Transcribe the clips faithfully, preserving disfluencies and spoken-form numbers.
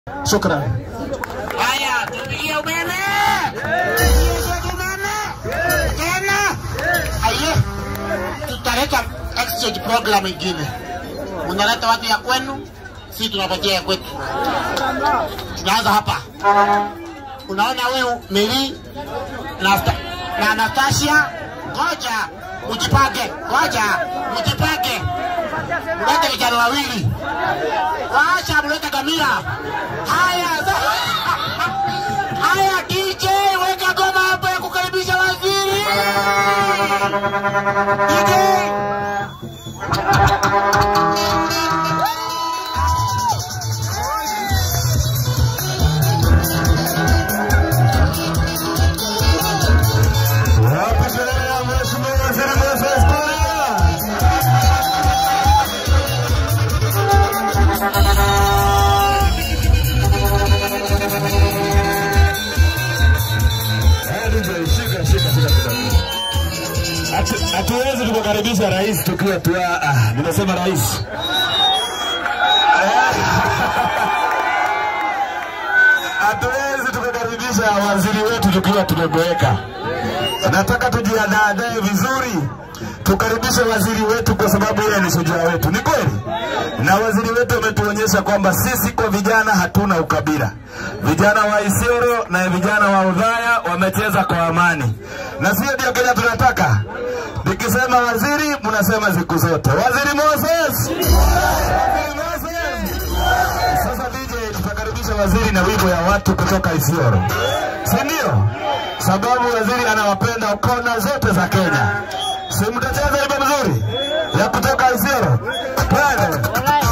Shukran. Haya, tupigie umeme. Umeme. Tena. Aye. Tutaleta exchange program ingine. Unaleta watu ya kwenu, sisi tunapatia ya kwetu. Tunaanza hapa. Unaona huyu Mary na na Natasha, ngoja mjipage, ngoja mjipage. Mlete vijana wawili. Waacha mlete Gamia. Haya. Haya D J, weka goma hapo ya kukaribisha waziri. D J. Hatuwezi tukakaribisha rais tukiwa tu ah, nimesema rais. Hatuwezi tukakaribisha waziri wetu tukiwa tumeboeka. Nataka tujiandae vizuri tukaribishe waziri wetu kwa sababu yeye ni shujaa wetu. Ni kweli? Na waziri wetu ametuonyesha kwamba sisi kwa vijana hatuna ukabila. Vijana wa Isiolo na vijana wa Udhaya wamecheza kwa amani. Na sio ndio Kenya tunataka. Nikisema waziri mnasema siku zote. Waziri Moses. Waziri Moses. Sasa D J tutakaribisha waziri na wimbo ya watu kutoka Isiolo. Si ndio? Sababu waziri anawapenda kona zote za Kenya. Si mtacheza wimbo mzuri ya kutoka Isiolo. Twende.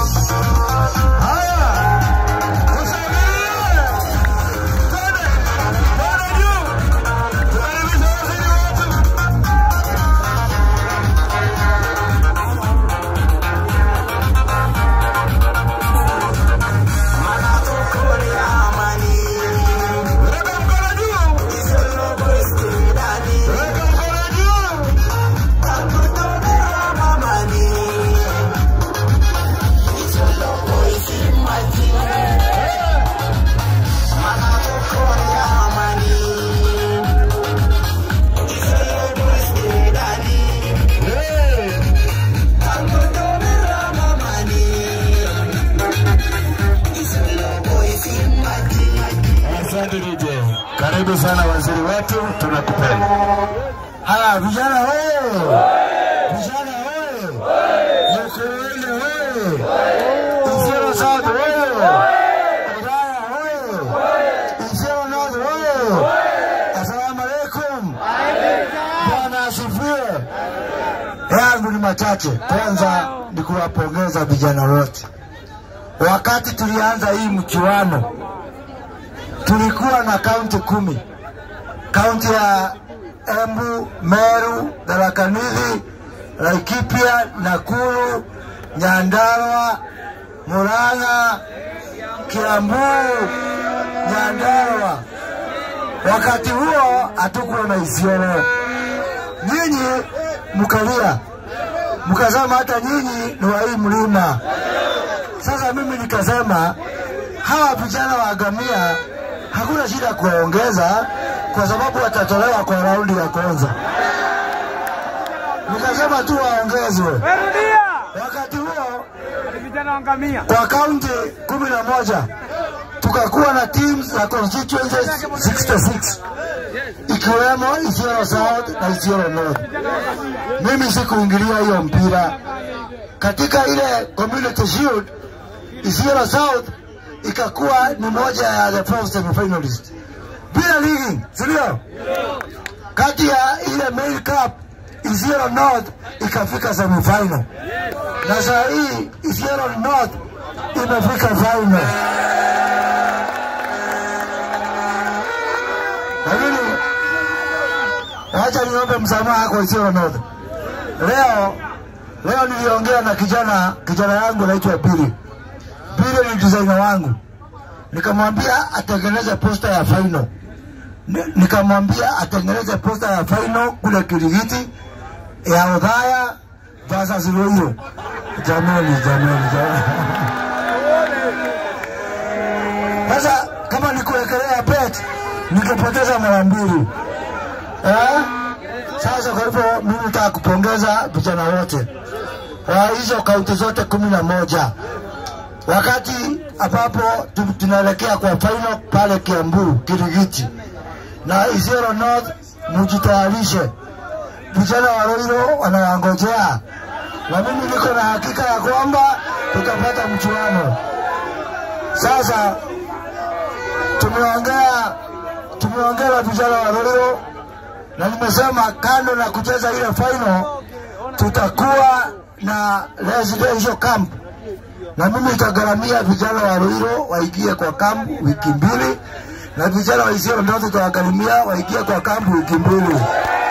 Karibu sana waziri wetu, tunakupenda. Haya vijana wewe. Vijana wewe. Mkoani wewe. Isiolo South wewe. Udhaya wewe. Isiolo North wewe. Asalamu alaykum. Bwana asifiwe. Yangu ni machache. Kwanza ni kuwapongeza vijana wote. Wakati tulianza hii mchuano tulikuwa na kaunti kumi. Kaunti ya Embu, Meru, Tharaka Nithi, Laikipia, Nakuru, Nyandarua, Murang'a, Kiambu, Nyandarua. Wakati huo hatukuwa na Isiolo. Nyinyi mkalia. Mkasema hata nyinyi ni wa hii mlima. Sasa mimi nikasema hawa vijana wa Gamia hakuna shida kuongeza kwa sababu watatolewa kwa raundi ya kwanza. Nikasema tu waongezwe. Wakati huo vijana wa Gamia kwa kaunti kumi na moja tukakuwa na teams za constituencies sixty-six ikiwemo Isiolo South na Isiolo North. Mimi sikuingilia hiyo mpira. Katika ile community shield Isiolo South ikakuwa ni moja ya the first semi-finalist. Bila ligi, sio? Kati ya ile main cup, Isiolo North ikafika semi-final. Na sasa hii Isiolo North imefika final. Lakini acha niombe msamaha kwa Isiolo North. Leo leo niliongea na kijana kijana yangu anaitwa Billy. Billy ni designer wangu. Nikamwambia atengeneze poster ya final. Nikamwambia atengeneze poster ya final kule Kirigiti ya Udhaya versus Ruiru. Jamani, jamani, jamani. Pet nikipoteza mara mbili. Eh? Sasa kwa hivyo mimi nataka kupongeza vijana wote wa hizo kaunti zote kumi na moja. Wakati ambapo tunaelekea kwa final pale Kiambu, Kirigiti na Isiolo North, mjitayarishe. Vijana wa Roiro wanawangojea. Na mimi niko na hakika ya kwamba tutapata mchuano. Sasa tumeongea tumeongea na vijana wa Roiro na nimesema kando na kucheza ile final tutakuwa na residential camp. Na mimi nitagharamia vijana wa Roiro waingie kwa kampu wiki mbili na vijana wa Isiolo ndio tutawagharamia waingie kwa kampu wiki mbili.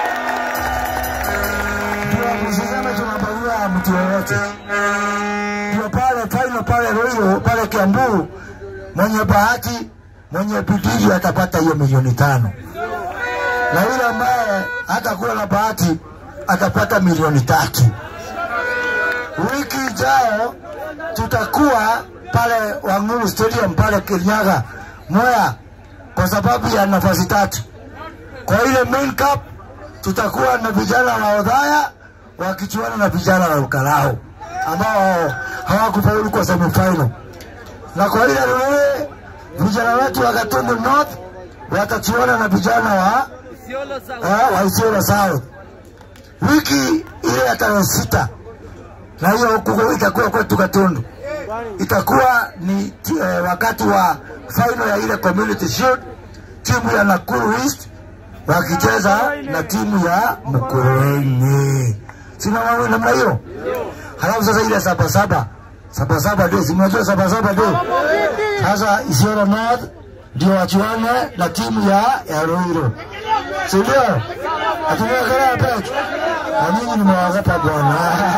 Ndio msiseme tunabagua mtu yoyote. Ndio pale final pale Roiro pale Kiambu, mwenye bahati mwenye bidii atapata hiyo milioni tano. Na yule ambaye hatakuwa na bahati atapata milioni tatu. Wiki ijayo tutakuwa pale Wangulu Stadium pale Kirinyaga, Mwea, kwa sababu ya nafasi tatu. Kwa ile main cup tutakuwa na vijana wa Odhaya wakichuana na vijana wa Ukarao ambao hawakufaulu kwa semi final. Na kwa ile rule vijana wetu wa Gatundu North watachuana na vijana wa eh, wa Isiolo South. Wiki ile ya tarehe sita na hiyo huko itakuwa kwetu Gatundu. Itakuwa ni eh, wakati wa final ya ile Community Shield, timu ya Nakuru East wakicheza na timu ya Mukurweini. Sina wao namna hiyo. Halafu sasa ile saba saba saba saba ndio simajua saba saba ndio. Sasa Isiolo North ndio wachuane na timu ya ya Roiro. Sio? Atumia kala peke. Na mimi nimewaogopa bwana.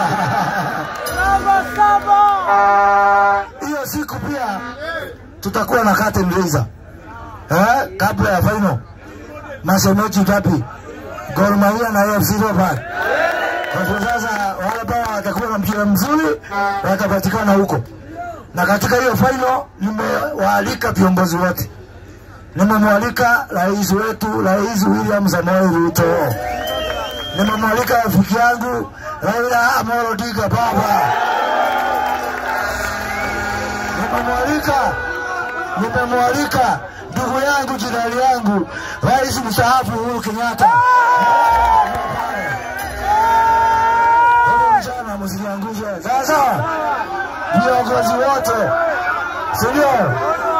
Saba saba. Hiyo siku pia tutakuwa na curtain raiser. Eh, kabla ya final. Masemechi gapi? Gor Mahia na A F C Leopards. Kwa sasa wale ambao watakuwa na mpira mzuri watapatikana huko. Na katika hiyo final nimewaalika viongozi wote. Nimemwalika rais wetu, Rais William Samoei Ruto. Nimemwalika rafiki yangu Raila Amolo Odinga baba. Nimemwalika nimemwalika ndugu yangu, jirani yangu, Rais mstaafu Uhuru Kenyatta. Jana msiniangushe. Sasa viongozi wote, sio?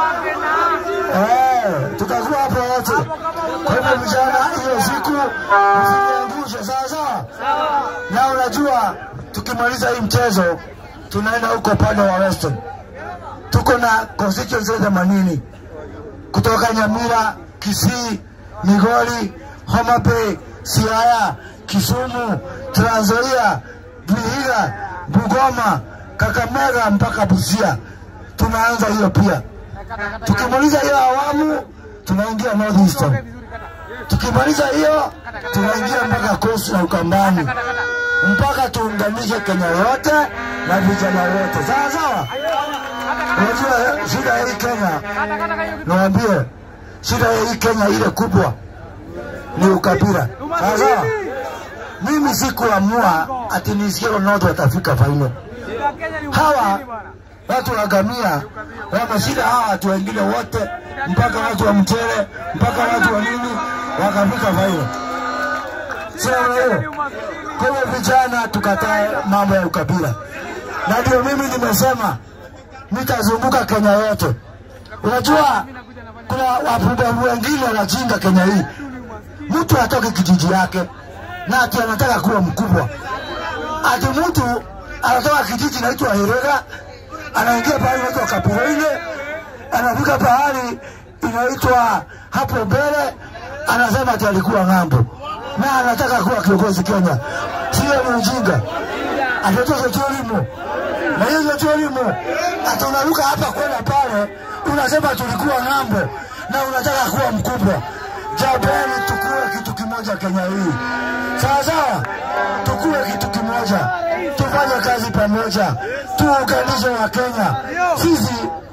Eh, tutakuwa hapo wote. Kwa hivyo vijana, hiyo siku msiniangushe. Sasa na unajua tukimaliza hii mchezo tunaenda huko pande wa Western. Tuko na constituency themanini kutoka Nyamira, Kisii, Migori, Homa Bay, Siaya, Kisumu, Trans Nzoia, Vihiga, Bungoma, Kakamega mpaka Busia. Tunaanza hiyo pia. Tukimaliza hiyo awamu tunaingia North Eastern. Tukimaliza hiyo tunaingia mpaka Coast na Ukambani. Mpaka tuunganishe Kenya yote na vijana wote. Sawa sawa? Unajua shida hii Kenya, naambia shida hii Kenya ile kubwa ni ukabila. Sawa? Mimi sikuamua ati ni Isiolo North watafika final. Hawa watu wa Gamia wameshinda hawa watu wengine wote, mpaka watu wa Mchele, mpaka watu wa nini wakafika final. Sio leo. Kwa hiyo vijana tukatae mambo ya ukabila. Na ndio mimi nimesema nitazunguka Kenya yote. Unajua kuna wapumbavu wengine wanajinga Kenya hii. Mtu atoke kijiji yake na ati anataka kuwa mkubwa. Ati mtu anatoka kijiji inaitwa Herega, anaingia pahali inaitwa Kapiroine, anafika pahali inaitwa hapo mbele, anasema ati alikuwa ng'ambo na anataka kuwa kiongozi Kenya. Sio ni ujinga. Atatoka tulimu. Na hiyo tulimu ataruka hapa kwenda pale, unasema tulikuwa ng'ambo na unataka kuwa mkubwa. Jabeni tukue kitu kimoja Kenya hii. Sawa sawa? Tukue kitu kimoja. Tufanye kazi pamoja. Tuunganishe wa Kenya. Sisi